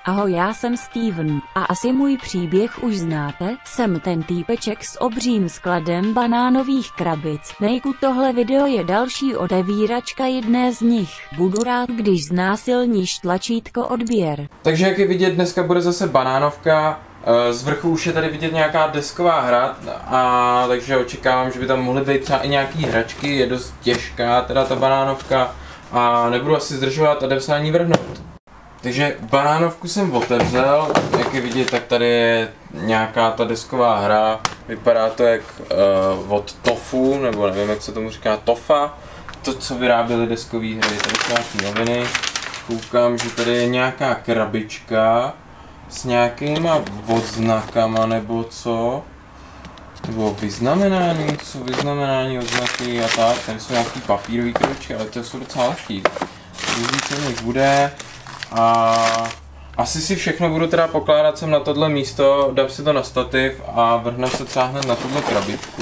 Ahoj, já jsem Steven, a asi můj příběh už znáte, jsem ten týpeček s obřím skladem banánových krabic. Nejku, tohle video je další otevíračka jedné z nich. Budu rád, když znásilníš tlačítko odběr. Takže jak je vidět, dneska bude zase banánovka. Z vrchu už je tady vidět nějaká desková hra, a takže očekávám, že by tam mohly být třeba i nějaký hračky. Je dost těžká teda ta banánovka a nebudu asi zdržovat a jdem se na ní vrhnout. Takže banánovku jsem otevřel, jak je vidět, tak tady je nějaká ta desková hra. Vypadá to jak od Tofu, nebo nevím, jak se tomu říká, Tofa. To, co vyráběli deskové hry, tady jsou nějaké noviny. Koukám, že tady je nějaká krabička s nějakýma odznakama nebo co. Nebo vyznamenání, co vyznamenání, odznaky a tak. Tady jsou nějaký papírový krabičky, ale to jsou docela lehký. Uvidíme, co v nich bude. A asi si všechno budu teda pokládat sem na tohle místo, dám si to na stativ a vrhnu se třeba hned na tuhle krabičku.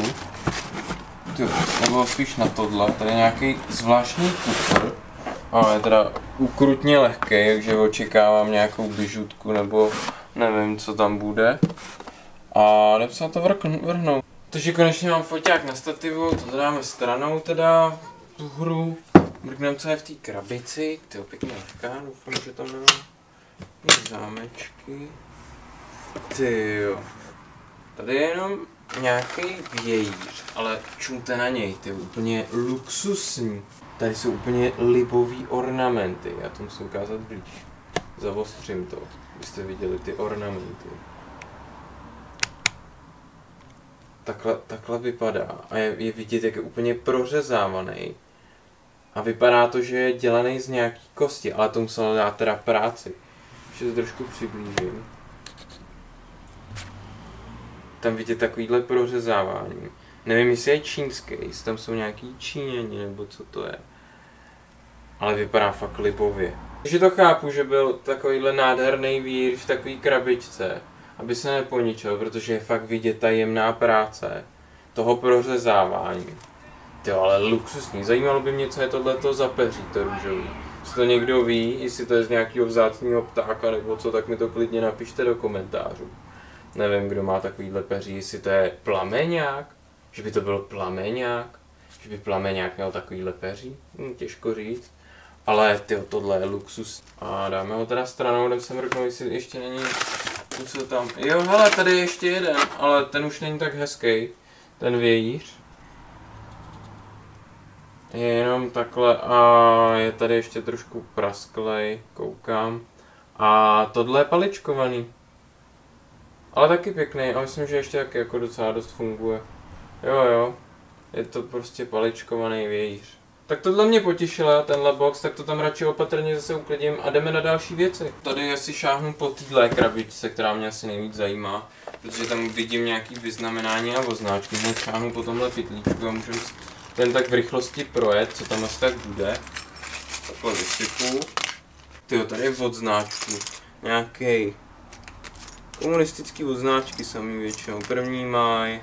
Nebo spíš na tohle, tady je nějaký zvláštní kufr. A je teda ukrutně lehký, takže očekávám nějakou bižutku nebo nevím, co tam bude. A jdem se na to vrhnout. Takže konečně mám foťák na stativu, to dáme stranou teda, tu hru. Mrkneme, co je v té krabici, tyjo, pěkně lehká, doufám, že tam nemá zámečky. Tyjo, tady je jenom nějaký vějíř, ale čumte na něj, tyjo, úplně luxusní. Tady jsou úplně libový ornamenty, já to musím ukázat blíž. Zavostřím to, abyste viděli ty ornamenty. Takhle vypadá a je vidět, jak je úplně prořezávaný. A vypadá to, že je dělaný z nějaký kosti, ale to muselo dát teda práci. Ještě to trošku přiblížím. Tam vidět takovýhle prořezávání. Nevím, jestli je čínský, jestli tam jsou nějaký Číňani nebo co to je. Ale vypadá fakt libově. Takže to chápu, že byl takovýhle nádherný vír v takové krabičce, aby se neponičil, protože je fakt vidět ta jemná práce toho prořezávání. Jo, ale luxusní. Zajímalo by mě, co je tohleto za peří, to růžový. Jestli to někdo ví, jestli to je z nějakého vzácného ptáka nebo co, tak mi to klidně napište do komentářů. Nevím, kdo má takovýhle peří, jestli to je plameňák, že by to byl plameňák, že by plameňák měl takovýhle peří, těžko říct. Ale tyjo, tohle je luxus. A dáme ho teda stranou, jdem se mrknout, jestli ještě není něco tam. Jo, hele, tady je ještě jeden, ale ten už není tak hezký, ten vějíř. Je jenom takhle a je tady ještě trošku prasklej, koukám. A tohle je paličkovaný. Ale taky pěkný a myslím, že ještě taky jako docela dost funguje. Jo, je to prostě paličkovaný vějíř. Tak tohle mě potěšila, tenhle box, tak to tam radši opatrně zase uklidím a jdeme na další věci. Tady asi šáhnu po téhle krabičce, která mě asi nejvíc zajímá, protože tam vidím nějaký vyznamenání a označky. Hned šáhnu po tomhle pytlíčku a můžeme ten tak v rychlosti projet, co tam asi tak bude. Takhle vysypu. Tyjo, tady je odznáčku. Nějaký komunistický odznáčky samý většinou. 1. máj,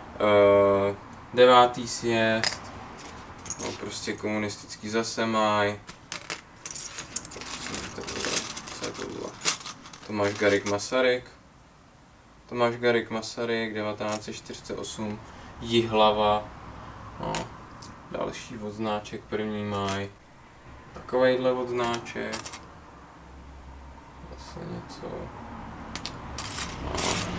9. sjezd, no prostě komunistický zase máj. Co je tohle? Tomáš Garrigue Masaryk, 1948, Jihlava. No, další odznáček, 1. máj. Takovejhle odznáček. Zase něco. No.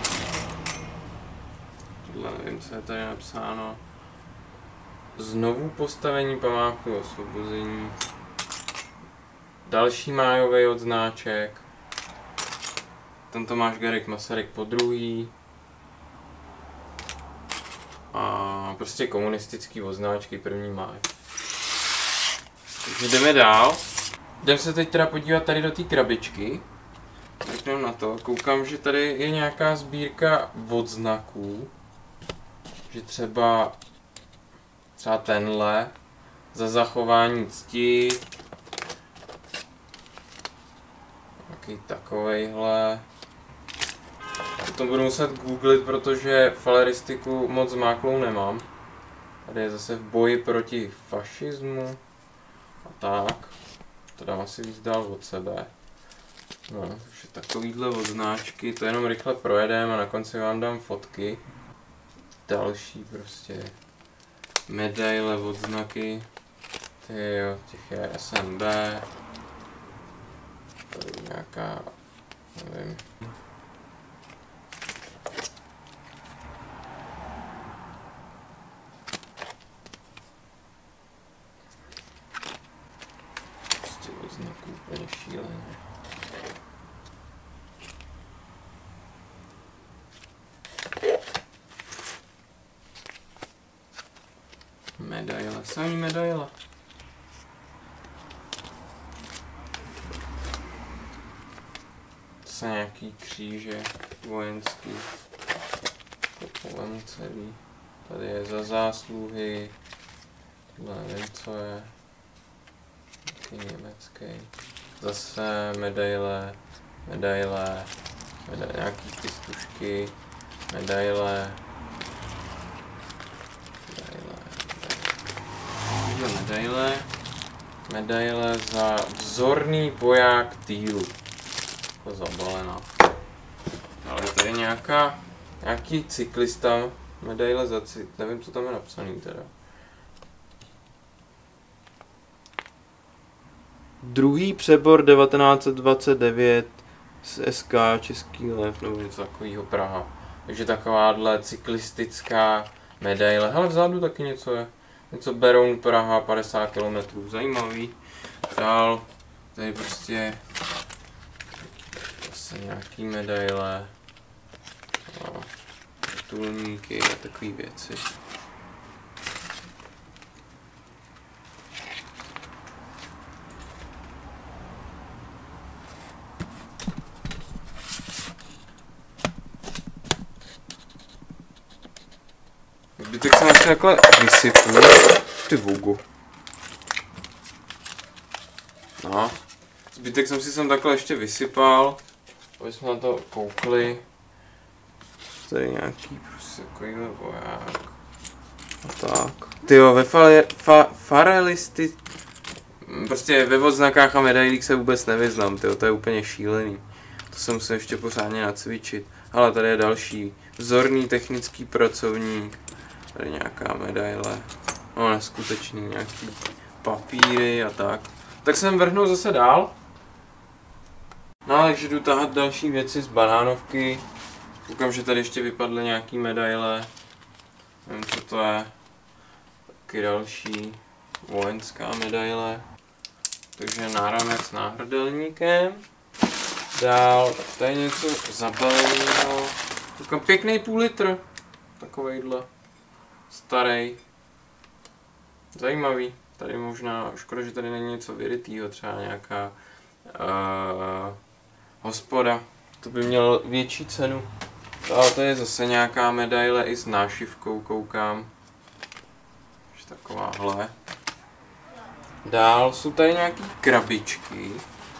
Tohle nevím, co je tady napsáno. Znovu postavení památky osvobození. Další májový odznáček. Ten Tomáš Garrigue Masaryk po2. A prostě komunistický odznáčky 1. máj. Takže jdeme dál. Jdem se teď teda podívat tady do té krabičky. Jdem na to. Koukám, že tady je nějaká sbírka odznaků. Že třeba tenhle za zachování cti. Nějaký takovejhle. To budu muset googlit, protože faleristiku moc zmáklou nemám. Tady je zase v boji proti fašismu. A tak. To dám asi víc dál od sebe. No, takže takovýhle odznáčky, to jenom rychle projedeme a na konci vám dám fotky. Další prostě medaile, odznaky. Tyjo, těch je SNB. Tady nějaká, nevím. Prostě odznaků úplně šíleně. Medaile, samý medaile. To jsou nějaký kříže vojenský. To celý. Tady je za zásluhy. Tohle nevím, co je. Taky německý. Zase medaile, medaile, nějaký ty stužky, medaile. Medaile za vzorný voják týlu. To zabalená. Ale tady nějaký cyklista, medaile za nevím, co tam je napsaný teda. Druhý přebor 1929 z SK Český Lev, nebo něco takového Praha. Takže takováhle cyklistická medaile. Hele, vzadu taky něco je. Něco Beroun Praha, 50 km, zajímavý. Dál, tady prostě zase nějaký medaile, titulníky a takové věci. Zbytek jsem ještě takhle vysypl. Ty vogu. No. Zbytek jsem si sem takhle ještě vysypal. Aby jsme na to koukli. Tady nějaký prostě takovýhle voják. A tak. Tyjo, ve farelisty... Prostě ve odznakách a medailích se vůbec nevyznám, tyjo, to je úplně šílený. To se musím ještě pořádně nacvičit. Ale tady je další. Vzorný technický pracovník. Tady nějaká medaile. No neskutečný, nějaký papíry a tak. Tak jsem vrhnul zase dál. No takže jdu tahat další věci z banánovky. Koukám, že tady ještě vypadly nějaký medaile. Nevím, co to je. Taky další vojenská medaile. Takže náramec s náhrdelníkem. Dál, tady něco zabaleného. Koukám, pěkný půl litr. Takovejhle. Starý. Zajímavý. Tady možná, škoda, že tady není něco vyrytýho, třeba nějaká hospoda. To by mělo větší cenu. Ale to je zase nějaká medaile i s nášivkou, koukám. Takže takováhle. Dál jsou tady nějaký krabičky.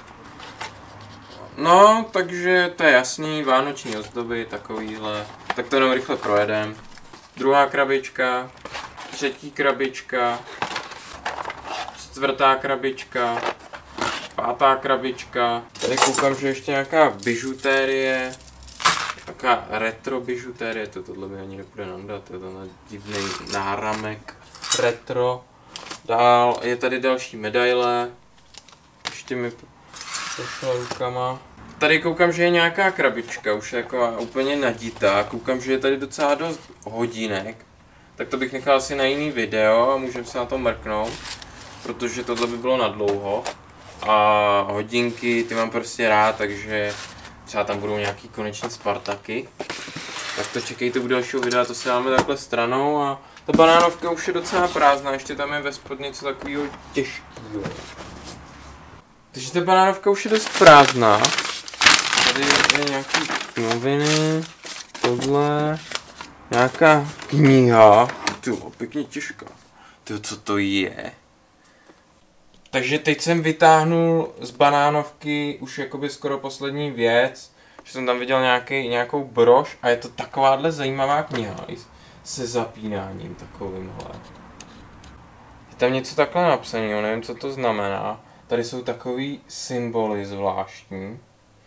No, takže to je jasný, vánoční ozdoby, takovýhle. Tak to jenom rychle projedem. Druhá krabička, třetí krabička, čtvrtá krabička, pátá krabička. Tady koukám, že ještě nějaká bižutérie, taková retro bižutérie, tohle mi ani nepůjde nandat, to je tenhle divný náramek retro. Dál je tady další medaile, ještě mi pošla rukama. Tady koukám, že je nějaká krabička, už je jako úplně naditá, koukám, že je tady docela dost hodinek, tak to bych nechal asi na jiný video a můžeme se na to mrknout, protože tohle by bylo nadlouho. A hodinky, ty mám prostě rád, takže třeba tam budou nějaký koneční Spartaky. Tak to čekejte u dalšího videa, to si dáme takhle stranou a ta banánovka už je docela prázdná, ještě tam je ve spodně něco takového těžkého. Takže ta banánovka už je dost prázdná. Tady je nějaký noviny, tohle, nějaká kniha, tyjo, pěkně těžká, tyjo, co to je? Takže teď jsem vytáhnul z banánovky už jakoby skoro poslední věc, že jsem tam viděl nějakou brož a je to takováhle zajímavá kniha se zapínáním takovýmhle. Je tam něco takhle napsaného, nevím, co to znamená. Tady jsou takový symboly zvláštní.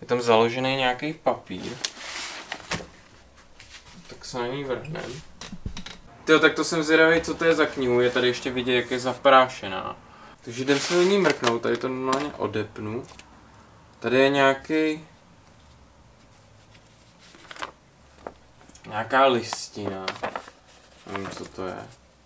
Je tam založený nějaký papír. Tak se na ní vrhnem. Tyjo, tak to jsem zvědavý, co to je za knihu. Je tady ještě vidět, jak je zaprášená. Takže jdem se do ní mrknout, tady to normálně odepnu. Tady je nějaká listina. Nevím, co to je.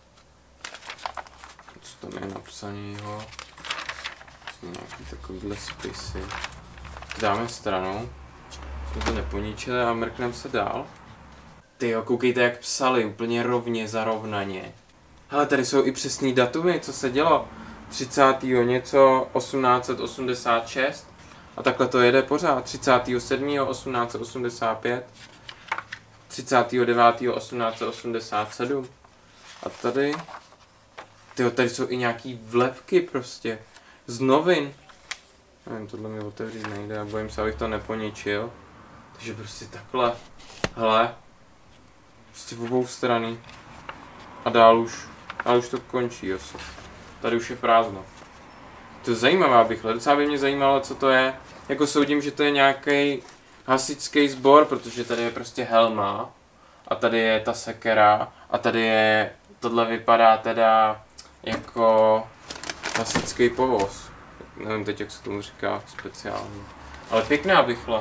Co tam je napsanýho. Nějaký takovýhle spisy. Dáme stranou. Jsme to neponičili a mrkneme se dál. Tyjo, koukejte, jak psali, úplně rovně, zarovnaně. Hele, tady jsou i přesný datumy, co se dělo. 30. něco 1886. A takhle to jede pořád. 37. 1885. 39. 1887. A tady... Tyjo, tady jsou i nějaký vlepky prostě. Z novin. Nevím, tohle mi otevřít nejde a bojím se, abych to neponičil. Takže prostě takhle. Hele. Prostě v obou strany. A dál už to končí asi. Tady už je prázdno. To je zajímavá bychle. Docela by mě zajímalo, co to je. Jako soudím, že to je nějaký hasičský sbor, protože tady je prostě helma. A tady je ta sekera. A tady je... Tohle vypadá teda jako hasičský povoz. Nevím teď, jak se tomu říká speciálně. Ale pěkná bychla.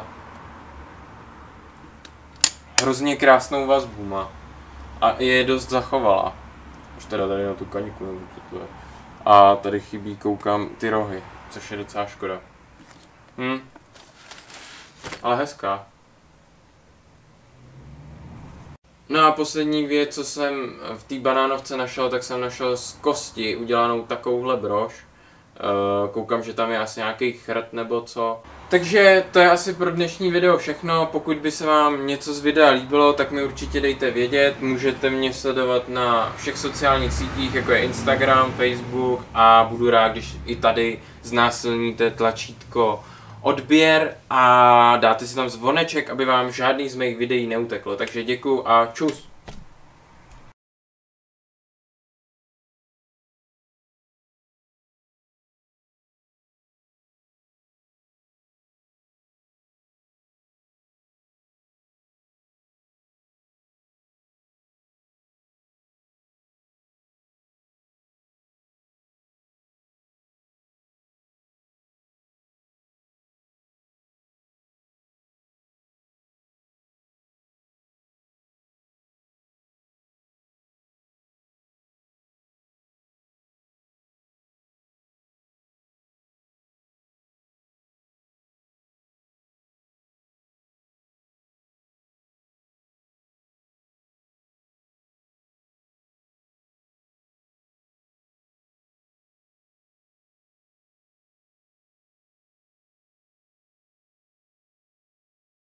Hrozně krásnou vazbu má. A je dost zachovala. Už teda tady na tu kaňku, nebo co to je. A tady chybí, koukám, ty rohy, což je docela škoda. Ale hezká. No a poslední věc, co jsem v té banánovce našel, tak jsem našel z kosti udělanou takovouhle brož. Koukám, že tam je asi nějaký chrt nebo co. Takže to je asi pro dnešní video všechno. Pokud by se vám něco z videa líbilo, tak mi určitě dejte vědět. Můžete mě sledovat na všech sociálních sítích, jako je Instagram, Facebook a budu rád, když i tady znásilníte tlačítko odběr a dáte si tam zvoneček, aby vám žádný z mých videí neuteklo. Takže děkuju a čus!